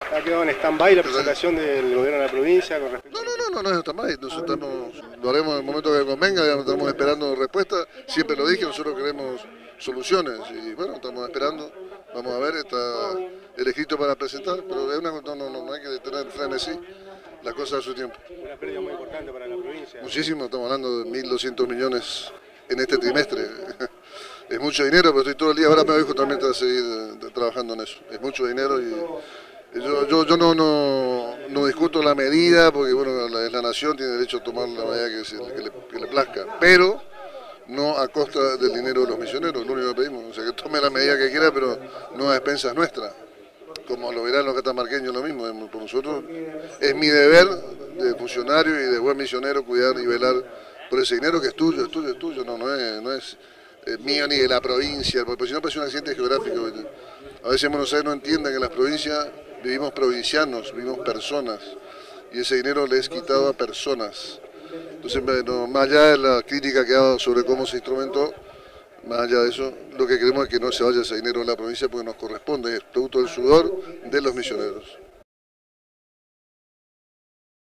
¿Ha quedado en stand-by la presentación del gobierno de la provincia con respecto No es stand-by, nosotros lo haremos en el momento que convenga, digamos, estamos esperando respuesta, siempre lo dije, nosotros queremos soluciones y bueno, estamos esperando, vamos a ver, está el escrito para presentar, pero es no hay que tener frenesí, la cosa a su tiempo. una pérdida muy importante para la provincia? Muchísimo, estamos hablando de 1.200 millones en este trimestre. Es mucho dinero, pero estoy todo el día, ahora me voy justamente a seguir trabajando en eso. Es mucho dinero y yo no discuto la medida, porque bueno, la nación tiene derecho a tomar la medida que le plazca, pero no a costa del dinero de los misioneros, lo único que pedimos, o sea, que tome la medida que quiera, pero no a expensas nuestras. Como lo verán los catamarqueños, lo mismo, por nosotros es mi deber de funcionario y de buen misionero cuidar y velar por ese dinero que es tuyo, no es mío ni de la provincia, porque si no parece un accidente geográfico. A veces en Buenos Aires no entienden que en las provincias vivimos provincianos, vivimos personas, y ese dinero le es quitado a personas. Entonces, más allá de la crítica que hago sobre cómo se instrumentó, más allá de eso, lo que queremos es que no se vaya ese dinero a la provincia porque nos corresponde, es producto del sudor de los misioneros.